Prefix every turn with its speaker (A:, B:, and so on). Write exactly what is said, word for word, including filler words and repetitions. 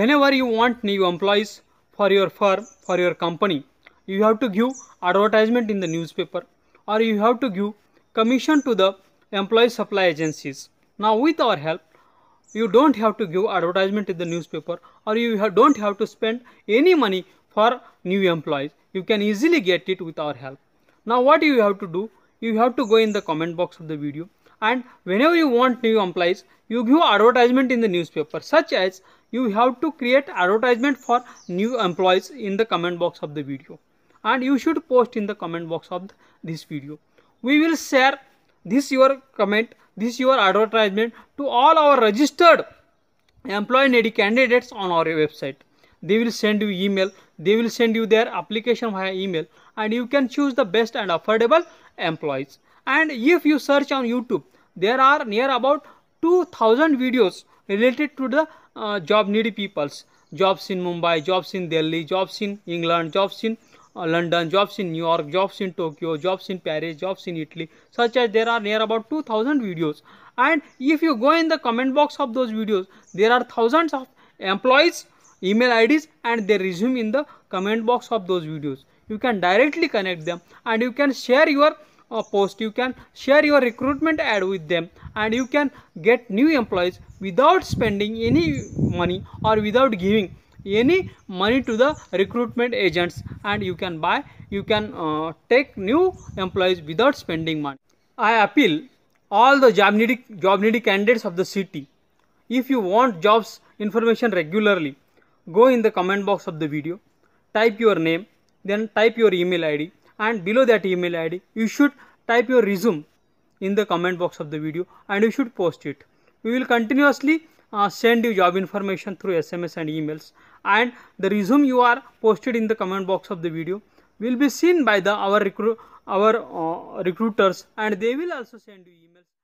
A: whenever you want new employees for your firm, for your company, you have to give advertisement in the newspaper, or you have to give commission to the employee supply agencies. Now with our help, you don't have to give advertisement in the newspaper, or you have, don't have to spend any money for new employees. You can easily get it with our help. Now what you have to do, you have to go in the comment box of the video, and whenever you want new employees, you give advertisement in the newspaper, such as you have to create advertisement for new employees in the comment box of the video, and you should post in the comment box of this video. We will share this your comment, this your advertisement to all our registered employee needy candidates on our website. They will send you email, they will send you their application via email, and you can choose the best and affordable employees. And if you search on YouTube, there are near about two thousand videos related to the uh, job needy peoples. Jobs in Mumbai, jobs in Delhi, jobs in England, jobs in uh, London, jobs in New York, jobs in Tokyo, jobs in Paris, jobs in Italy, such as there are near about two thousand videos. And if you go in the comment box of those videos, there are thousands of employees email I Ds and their resume in the comment box of those videos. You can directly connect them, and you can share your uh, post, you can share your recruitment ad with them, and you can get new employees without spending any money or without giving any money to the recruitment agents, and you can buy, you can uh, take new employees without spending money. I appeal all the job needy, job needy candidates of the city. If you want jobs information regularly, go in the comment box of the video, type your name, then type your email I D, and below that email I D you should type your resume in the comment box of the video, and you should post it. We will continuously uh, send you job information through S M S and emails, and the resume you are posted in the comment box of the video will be seen by the our recruit our uh, recruiters, and they will also send you emails.